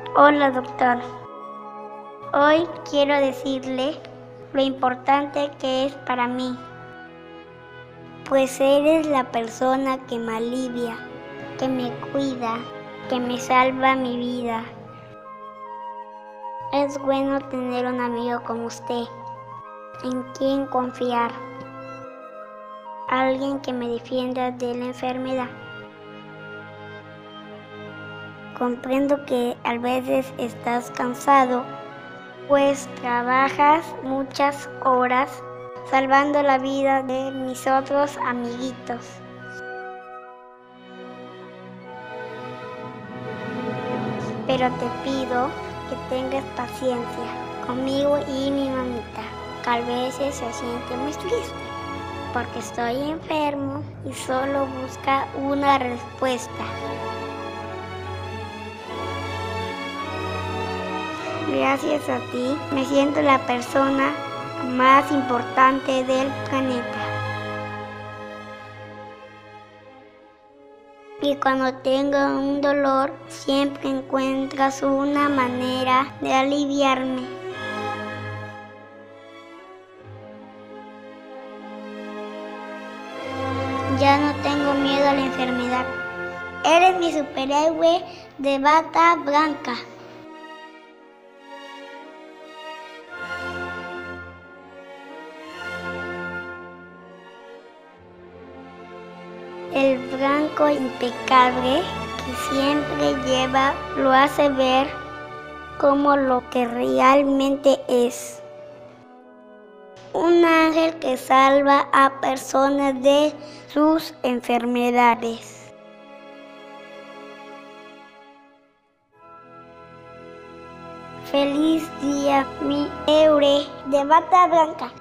Hola, doctor. Hoy quiero decirle lo importante que es para mí, pues eres la persona que me alivia, que me cuida, que me salva mi vida. Es bueno tener un amigo como usted, en quien confiar, alguien que me defienda de la enfermedad. Comprendo que a veces estás cansado, pues trabajas muchas horas salvando la vida de mis otros amiguitos. Pero te pido que tengas paciencia conmigo y mi mamita, que a veces se siente muy triste, porque estoy enfermo y solo busca una respuesta. Gracias a ti, me siento la persona más importante del planeta. Y cuando tengo un dolor, siempre encuentras una manera de aliviarme. Ya no tengo miedo a la enfermedad. Eres mi superhéroe de bata blanca. El blanco impecable que siempre lleva lo hace ver como lo que realmente es. Un ángel que salva a personas de sus enfermedades. Feliz día, mi héroe de bata blanca.